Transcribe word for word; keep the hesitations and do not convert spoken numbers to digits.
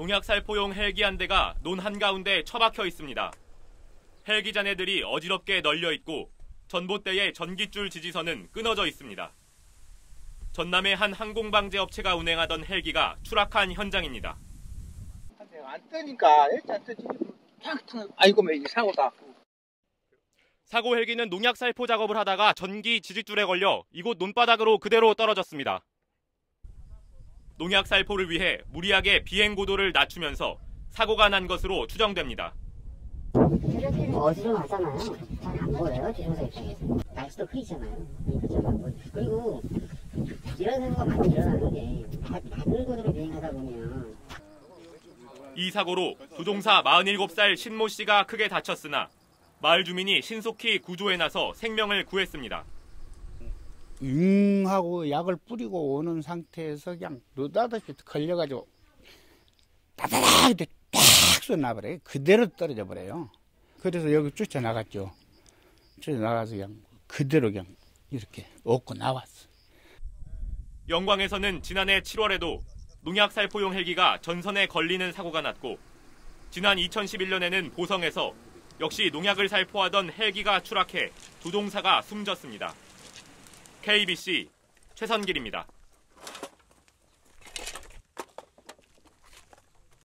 농약 살포용 헬기 한 대가 논 한가운데 처박혀 있습니다. 헬기 잔해들이 어지럽게 널려 있고 전봇대의 전기줄 지지선은 끊어져 있습니다. 전남의 한 항공방재 업체가 운행하던 헬기가 추락한 현장입니다. 안 뜨니까 일단 뜨지. 아이고 매 사고다. 사고 헬기는 농약 살포 작업을 하다가 전기 지지줄에 걸려 이곳 논바닥으로 그대로 떨어졌습니다. 농약 살포를 위해 무리하게 비행 고도를 낮추면서 사고가 난 것으로 추정됩니다. 어지러워하잖아요. 잘 안 보여요, 조종사 입장에서. 날씨도 흐리잖아요. 그러니까 잘 안 보여요. 그리고 이런 사고가 많이 일어나는 게 낮은 고도로 비행하다 보면. 이 사고로 조종사 마흔일곱 살 신모 씨가 크게 다쳤으나 마을 주민이 신속히 구조에 나서 생명을 구했습니다. 응 하고 약을 뿌리고 오는 상태에서 그냥 느닷없이 걸려가지고 따다닥 딱 쏘나버려요. 그대로 떨어져 버려요. 그래서 여기 쫓아나갔죠. 쫓아나가서 그냥 그대로 그냥 이렇게 얻고 나왔어. 영광에서는 지난해 칠월에도 농약 살포용 헬기가 전선에 걸리는 사고가 났고 지난 이천십일 년에는 보성에서 역시 농약을 살포하던 헬기가 추락해 조종사가 숨졌습니다. 케이비씨 최선길입니다.